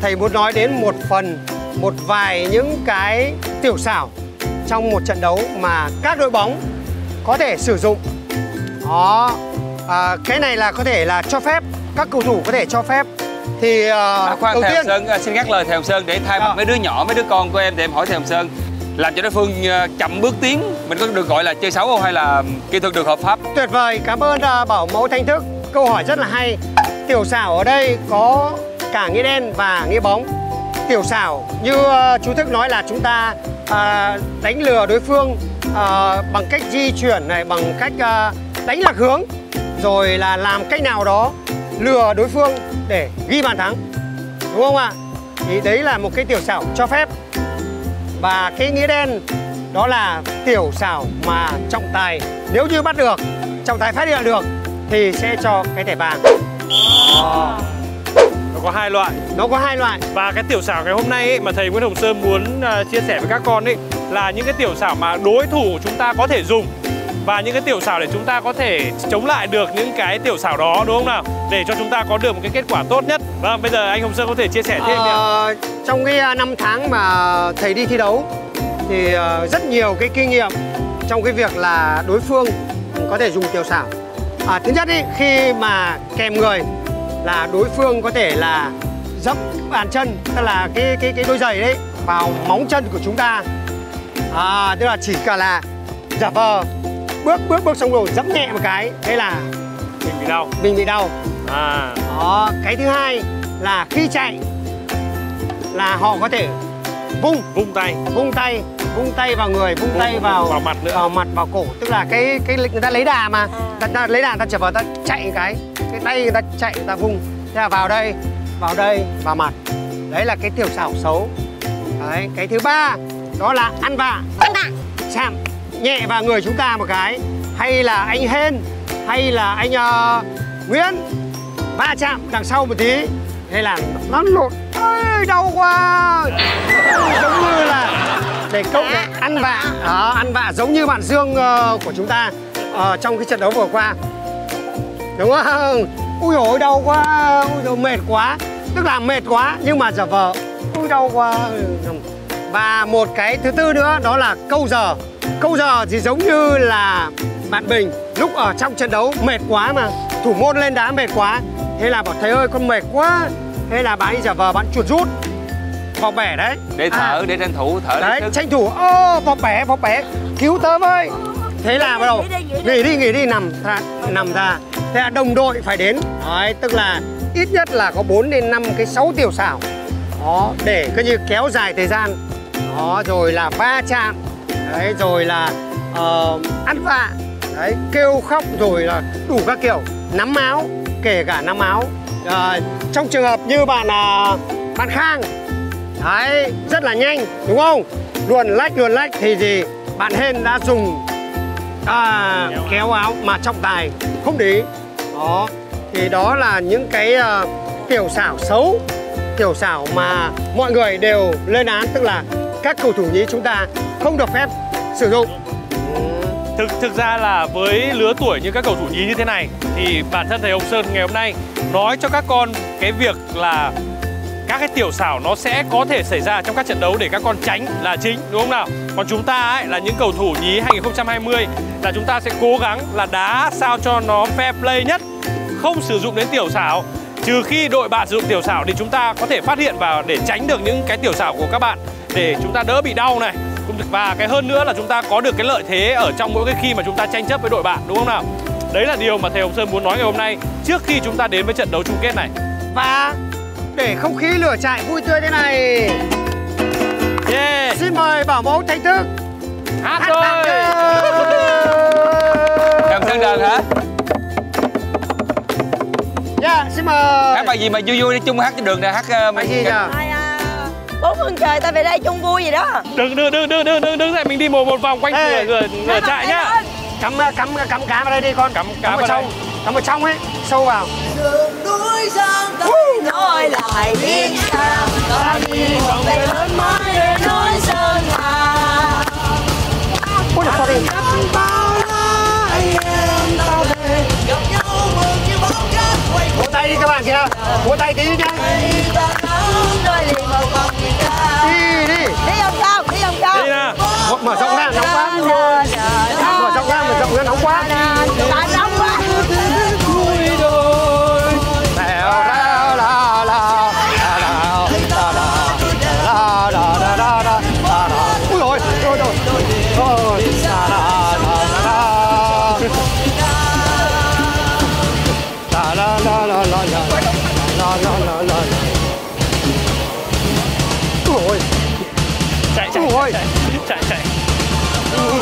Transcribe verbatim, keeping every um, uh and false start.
thầy muốn nói đến một phần, một vài những cái tiểu xảo trong một trận đấu mà các đội bóng có thể sử dụng. Đó, à, cái này là có thể là cho phép, các cầu thủ có thể cho phép. Thì uh, à, khoan, đầu thầy tiên Hồng Sơn xin ngắt lời thầy Hồng Sơn để thay mặt à. mấy đứa nhỏ, mấy đứa con của em thì em hỏi thầy Hồng Sơn, làm cho đối phương chậm bước tiến, mình có được gọi là chơi xấu không hay là kỹ thuật được hợp pháp? Tuyệt vời, cảm ơn uh, Bảo Mẫu Thanh Thức. Câu hỏi rất là hay. Tiểu xảo ở đây có cả nghĩa đen và nghĩa bóng. Tiểu xảo như uh, chú Thức nói là chúng ta uh, đánh lừa đối phương uh, bằng cách di chuyển này, bằng cách uh, đánh lạc hướng, rồi là làm cách nào đó lừa đối phương để ghi bàn thắng, đúng không ạ? Thì đấy là một cái tiểu xảo cho phép. Và cái nghĩa đen đó là tiểu xảo mà trọng tài nếu như bắt được, trọng tài phát hiện được thì sẽ cho cái thẻ vàng. À. Nó có hai loại. Nó có hai loại. Và cái tiểu xảo ngày hôm nay ấy, mà thầy Nguyễn Hồng Sơn muốn uh, chia sẻ với các con ấy là những cái tiểu xảo mà đối thủ chúng ta có thể dùng, và những cái tiểu xảo để chúng ta có thể chống lại được những cái tiểu xảo đó, đúng không nào? Để cho chúng ta có được một cái kết quả tốt nhất. Vâng, bây giờ anh Hồng Sơn có thể chia sẻ thêm ờ, nhỉ? Trong cái năm tháng mà thầy đi thi đấu thì rất nhiều cái kinh nghiệm trong cái việc là đối phương có thể dùng tiểu xảo. À, thứ nhất ý, khi mà kèm người là đối phương có thể là dẫm bàn chân, tức là cái cái cái đôi giày đấy vào móng chân của chúng ta. À, tức là chỉ cả là giả vờ bước bước bước xong rồi dẫm nhẹ một cái, thế là mình bị đau. Mình bị đau. À. Đó, cái thứ hai là khi chạy là họ có thể vung vung tay, vung tay, vung tay vào người, vung, vung tay vào vào mặt nữa, vào mặt vào cổ, tức là cái cái người ta lấy đà mà, ta, ta lấy đà người ta trở vào, ta chạy một cái, cái tay người ta chạy người ta vung, thế là vào đây, vào đây, vào mặt. Đấy là cái tiểu xảo xấu. Đấy, cái thứ ba đó là ăn vạ, ăn vạ, chạm nhẹ vào người chúng ta một cái, hay là anh Hên, hay là anh uh, Nguyễn va chạm đằng sau một tí, hay là nó lột, ơi đau quá, giống như là để câu ăn vạ, đó, ăn vạ giống như bạn Dương uh, của chúng ta uh, trong cái trận đấu vừa qua, đúng không? Ui dồi đau quá, ui dồi mệt quá, tức là mệt quá nhưng mà giả vờ ui đau quá. Và một cái thứ tư nữa đó là câu giờ. Câu giờ thì giống như là bạn Bình lúc ở trong trận đấu mệt quá mà thủ môn lên đá mệt quá, thế là bảo thầy ơi con mệt quá, thế là bạn đi giả vờ bạn chuột rút vào bẻ đấy để thở, à, để tranh thủ thở đấy, tranh thủ ô vào bẻ vào bẻ cứu tớ với, thế là bắt đầu nghỉ đi nghỉ đi nằm ra, nằm ra, thế là đồng đội phải đến đấy, tức là ít nhất là có bốn đến năm cái sáu tiểu xảo đó để coi như kéo dài thời gian đó, rồi là va chạm đấy, rồi là uh, ăn vạ đấy, kêu khóc, rồi là đủ các kiểu, nắm áo, kể cả nắm áo. Uh, trong trường hợp như bạn uh, bạn Khang đấy rất là nhanh đúng không, luồn lách luồn lách thì gì bạn Hên đã dùng à, kéo áo mà trọng tài không để ý. Đó thì đó là những cái uh, tiểu xảo xấu, tiểu xảo mà mọi người đều lên án, tức là các cầu thủ nhí chúng ta không được phép sử dụng. Thực thực ra là với lứa tuổi như các cầu thủ nhí như thế này thì bản thân thầy Hồng Sơn ngày hôm nay nói cho các con cái việc là các cái tiểu xảo nó sẽ có thể xảy ra trong các trận đấu để các con tránh là chính, đúng không nào? Còn chúng ta ấy là những cầu thủ nhí hai nghìn không trăm hai mươi là chúng ta sẽ cố gắng là đá sao cho nó fair play nhất, không sử dụng đến tiểu xảo. Trừ khi đội bạn sử dụng tiểu xảo thì chúng ta có thể phát hiện và để tránh được những cái tiểu xảo của các bạn để chúng ta đỡ bị đau này. Và cái hơn nữa là chúng ta có được cái lợi thế ở trong mỗi cái khi mà chúng ta tranh chấp với đội bạn, đúng không nào? Đấy là điều mà thầy Hồng Sơn muốn nói ngày hôm nay trước khi chúng ta đến với trận đấu chung kết này. Và để không khí lửa trại vui tươi thế này, yeah, xin mời Bảo Mẫu Thanh Thức hát thôi. Cầm sân đờn hả? Dạ, xin mời. Hát bài gì mà vui vui đi chung hát trên đường này, hát uh, bài gì nhỉ? Bốn phương trời ta về đây chung vui gì đó. Đừng đừng đừng đừng đừng đứng dậy, mình đi một một vòng quanh người người, người chạy nhá. Cắm cắm cắm cá vào đây đi con, cắm cá cắm vào trong, cắm vào trong ấy, sâu vào. Đường núi giang tới nói lại biết sao, ta đi một về lớn mới để nói sơn hà. Ôi là sorry. Vỗ tay đi các bạn kìa, vỗ tay tí nhá. Mở rộng ra nóng quá. Mở rộng ra, mở rộng ra nóng quá. Tại nóng quá. Ui rồi, rồi rồi. Rồi. La la la la la la la la la la. Ui rồi. Chạy chạy Ui. chạy chạy chạy.